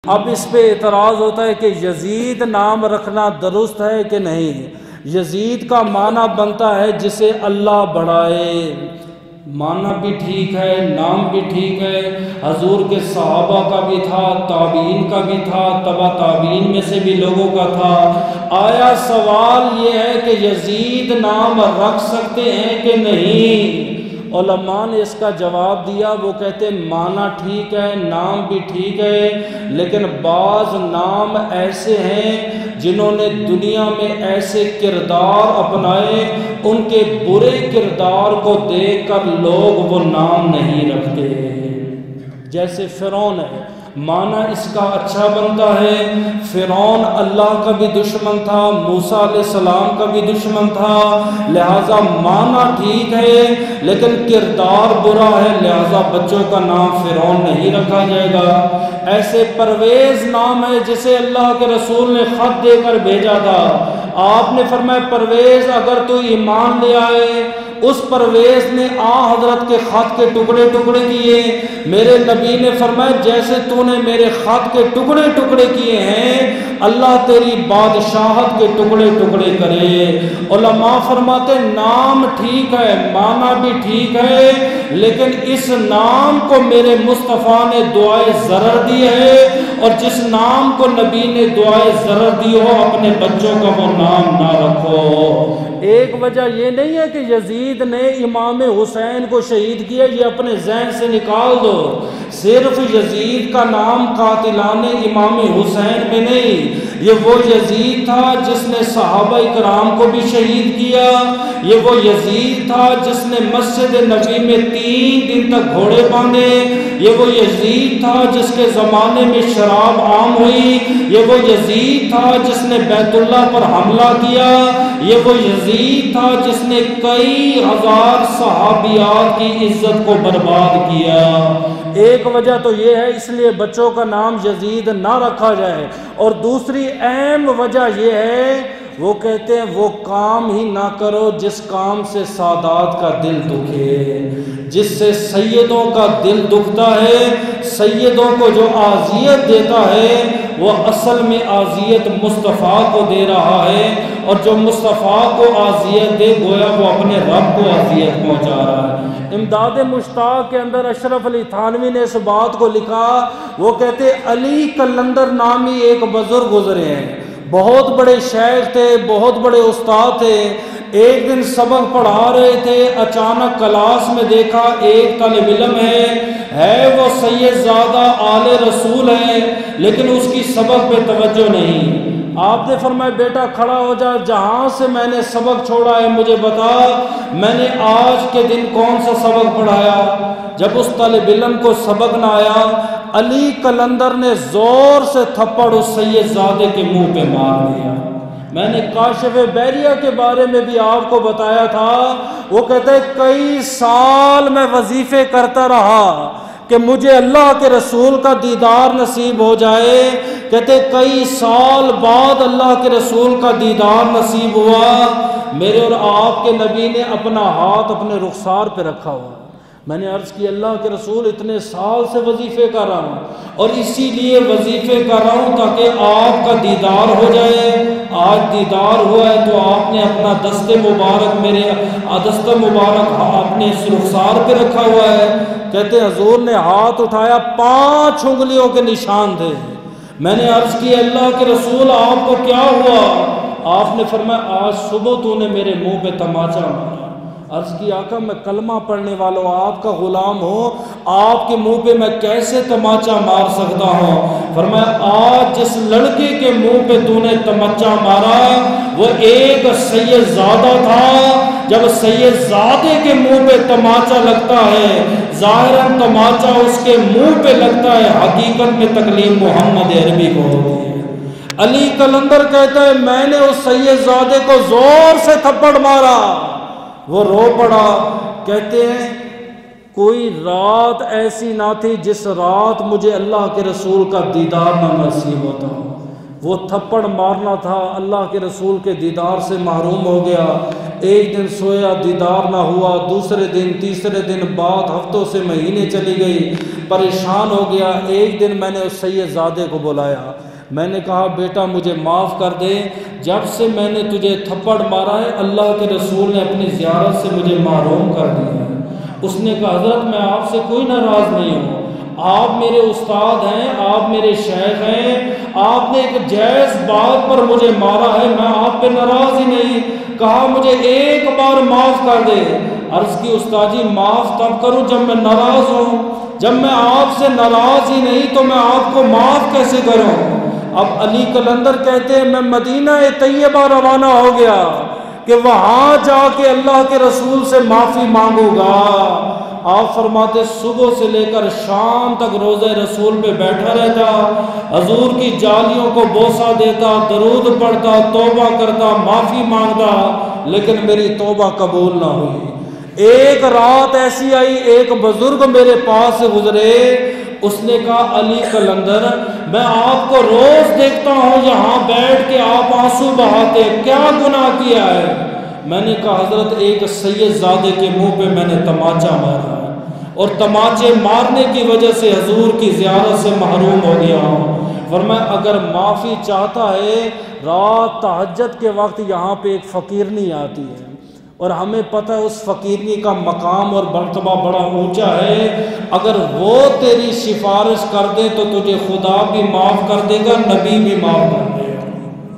اب اس پہ اعتراض ہوتا ہے کہ یزید نام رکھنا درست ہے کہ نہیں؟ یزید کا معنی بنتا ہے جسے اللہ بڑھائے، معنی بھی ٹھیک ہے، نام بھی ٹھیک ہے، حضور کے صحابہ کا بھی تھا، تابعین کا بھی تھا، تبع تابعین میں سے بھی لوگوں کا تھا۔ آیا سوال یہ ہے کہ یزید نام رکھ سکتے ہیں کہ نہیں؟ علماء نے اس کا جواب دیا، وہ کہتے ہیں معنی ٹھیک ہے، نام بھی ٹھیک ہے، لیکن بعض نام ایسے ہیں جنہوں نے دنیا میں ایسے کردار اپنائے، ان کے برے کردار کو دیکھ کر لوگ وہ نام نہیں رکھتے۔ جیسے فرعون ہے، معنی اس کا اچھا بنتا ہے، فرعون اللہ کا بھی دشمن تھا، موسیٰ علیہ السلام کا بھی دشمن تھا، لہٰذا معنی ٹھیک ہے لیکن کردار برا ہے، لہٰذا بچوں کا نام فرعون نہیں رکھا جائے گا۔ ایسے پرویز نام ہے جسے اللہ کے رسول نے خط دے کر بھیجا تھا، آپ نے فرمایا پرویز اگر تو ایمان لے آئے، اس پرویز نے حضرت کے خط کے ٹکڑے ٹکڑے کیے، میرے نبی نے فرمایا جیسے تو نے میرے خط کے ٹکڑے ٹکڑے کیے ہیں، اللہ تیری بادشاہت کے ٹکڑے ٹکڑے کرے۔ علماء فرماتے نام ٹھیک ہے، معنی بھی ٹھیک ہے، لیکن اس نام کو میرے مصطفیٰ نے دعائے ضرر دی ہے، اور جس نام کو نبی نے دعائے ضرر دی ہو اپنے بچوں کا وہ نام نہ رکھو۔ ایک وجہ یہ نہیں ہے کہ یزید نے امام حسین کو شہید کیا، یہ اپنے ذہن سے نکال دو، صرف یزید کا نام قاتلان امام حسین میں نہیں، یہ وہ یزید تھا جس نے صحابہ کرام کو بھی شہید کیا، یہ وہ یزید تھا جس نے مسجد نبی میں 3 دن تک گھوڑے باندھے، یہ وہ یزید تھا جس کے زمانے میں شراب عام ہوئی، یہ وہ یزید تھا جس نے بیت اللہ پر حملہ کیا، یہ وہ یزید تھا جس نے کئی ہزار صحابیات کی عزت کو برباد کیا۔ ایک وجہ تو یہ ہے اس لیے بچوں کا نام یزید نہ رکھا جائے، اور دوسری اہم وجہ یہ ہے وہ کہتے ہیں وہ کام ہی نہ کرو جس کام سے سادات کا دل دکھے، جس سے سیدوں کا دل دکھتا ہے، سیدوں کو جو اذیت دیتا ہے وہ اصل میں اذیت مصطفیٰ کو دے رہا ہے، اور جو مصطفیٰ کو اذیت دے گویا وہ اپنے رب کو اذیت پہنچا رہا ہے۔ امداد مشتاق کے اندر اشرف علی تھانوی نے اس بات کو لکھا، وہ کہتے علی قلندر نامی ایک بزرگ گزرے ہیں، بہت بڑے شیخ تھے، بہت بڑے استاد تھے، ایک دن سبق پڑھا رہے تھے، اچانک کلاس میں دیکھا ایک طالب علم ہے وہ سید زادہ آل رسول ہے، لیکن اس کی سبق پہ توجہ نہیں۔ آپ نے فرمایا بیٹا کھڑا ہو جا، جہاں سے میں نے سبق چھوڑا ہے مجھے بتا، میں نے آج کے دن کون سا سبق پڑھایا؟ جب اس طالب علم کو سبق نہ آیا، علی قلندر نے زور سے تھپڑ اس سید زادے کے منہ پہ مار دیا۔ میں نے کاشف بحریہ کے بارے میں بھی آپ کو بتایا تھا، وہ کہتے ہیں کئی سال میں وظیفے کرتا رہا کہ مجھے اللہ کے رسول کا دیدار نصیب ہو جائے، کہتے کئی سال بعد اللہ کے رسول کا دیدار نصیب ہوا، میرے اور آپ کے نبی نے اپنا ہاتھ اپنے رخسار پہ رکھا ہوا۔ میں نے عرض کی اللہ کے رسول اتنے سال سے وظیفے کر رہا ہوں، اور اسی لیے وظیفے کر رہا ہوں تاکہ آپ کا دیدار ہو جائے۔ آج دیدار ہوا ہے تو آپ نے اپنا دست مبارک میرے دست مبارک اپنے رخسار پہ رکھا ہوا ہے۔ کہتے حضور نے ہاتھ اٹھایا، 5 انگلیوں کے نشان تھے۔ میں نے عرض کی اللہ کے رسول آپ کو کیا ہوا؟ آپ نے فرمایا آج صبح تو نے میرے منہ پہ تماچا مارا۔ عرض کی آقا میں کلمہ پڑھنے والوں آپ کا غلام ہوں، آپ کے منہ پہ میں کیسے تماچا مار سکتا ہوں؟ فرمایا آج جس لڑکے کے منہ پہ تو نے تماچا مارا وہ ایک سید زادہ تھا، جب سید زادے کے منہ پہ تماچا لگتا ہے ظاہراً تماچا اس کے منہ پہ لگتا ہے، حقیقت میں تکلیم محمد عربی کو ہوتی ہے۔ علی قلندر کہتا ہے میں نے اس سید زادے کو زور سے تھپڑ مارا، وہ رو پڑا۔ کہتے ہیں کوئی رات ایسی نہ تھی جس رات مجھے اللہ کے رسول کا دیدار نہ نصیب ہوتا ہو۔ وہ تھپڑ مارنا تھا، اللہ کے رسول کے دیدار سے محروم ہو گیا۔ ایک دن سویا دیدار نہ ہوا، دوسرے دن، تیسرے دن، بعد ہفتوں سے مہینے چلی گئی۔ پریشان ہو گیا۔ ایک دن میں نے اس سید زادے کو بلایا، میں نے کہا بیٹا مجھے معاف کر دے، جب سے میں نے تجھے تھپڑ مارا ہے اللہ کے رسول نے اپنی زیارت سے مجھے محروم کر دیا ہے۔ اس نے کہا حضرت میں آپ سے کوئی ناراض نہیں ہوں، آپ میرے استاد ہیں، آپ میرے شیخ ہیں، آپ نے ایک جائز بات پر مجھے مارا ہے، میں آپ پہ ناراض ہی نہیں۔ کہا مجھے ایک بار معاف کر دے۔ عرض کی استاد جی معاف تب کروں جب میں ناراض ہوں، جب میں آپ سے ناراض ہی نہیں تو میں آپ کو معاف کیسے کروں؟ اب علی قلندر کہتے ہیں میں مدینہ طیبہ روانہ ہو گیا کہ وہاں جا کے اللہ کے رسول سے معافی مانگوں گا۔ آپ فرماتے صبح سے لے کر شام تک روضہ رسول پہ بیٹھا رہتا، حضور کی جالیوں کو بوسہ دیتا، درود پڑھتا، توبہ کرتا، معافی مانگتا، لیکن میری توبہ قبول نہ ہوئی۔ ایک رات ایسی آئی، ایک بزرگ میرے پاس سے گزرے، اس نے کہا علی قلندر میں آپ کو روز دیکھتا ہوں یہاں بیٹھ کے آپ آنسو بہاتے، کیا گناہ کیا ہے؟ میں نے کہا حضرت ایک سید زادے کے منہ پہ میں نے تماچا مارا ہے، اور تماچے مارنے کی وجہ سے حضور کی زیارت سے محروم ہو گیا ہوں۔ فرمایا اگر معافی چاہتا ہے رات تہجد کے وقت یہاں پہ ایک فقیرنی آتی ہے، اور ہمیں پتہ ہے اس فقیرنی کا مقام اور مرتبہ بڑا اونچا ہے، اگر وہ تیری سفارش کر دے تو تجھے خدا بھی معاف کر دے گا، نبی بھی معاف کر دے گا۔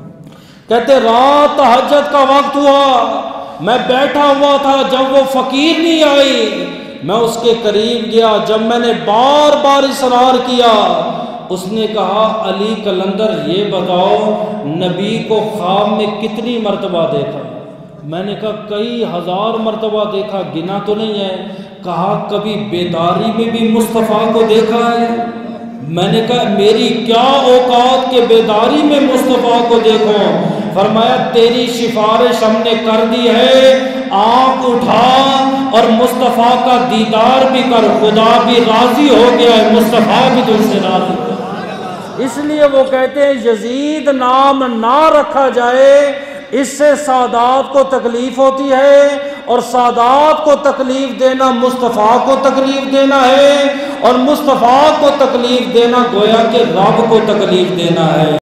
کہتے رات تہجد کا وقت ہوا، میں بیٹھا ہوا تھا، جب وہ فقیرنی آئی میں اس کے قریب گیا، جب میں نے بار بار اصرار کیا، اس نے کہا علی قلندر یہ بتاؤ نبی کو خواب میں کتنی مرتبہ دیکھا؟ میں نے کہا کئی ہزار مرتبہ دیکھا، گنا تو نہیں ہے۔ کہا کبھی بیداری میں بھی مصطفیٰ کو دیکھا ہے؟ میں نے کہا میری کیا اوقات کہ بیداری میں مصطفیٰ کو دیکھوں؟ فرمایا تیری سفارش ہم نے کر دی ہے، آنکھ اٹھا اور مصطفیٰ کا دیدار بھی کر، خدا بھی راضی ہو گیا ہے، مصطفیٰ بھی تجھ سے راضی ہو گیا۔ اس لیے وہ کہتے ہیں یزید نام نہ رکھا جائے، اس سے سادات کو تکلیف ہوتی ہے، اور سادات کو تکلیف دینا مصطفیٰ کو تکلیف دینا ہے، اور مصطفیٰ کو تکلیف دینا گویا کہ رب کو تکلیف دینا ہے۔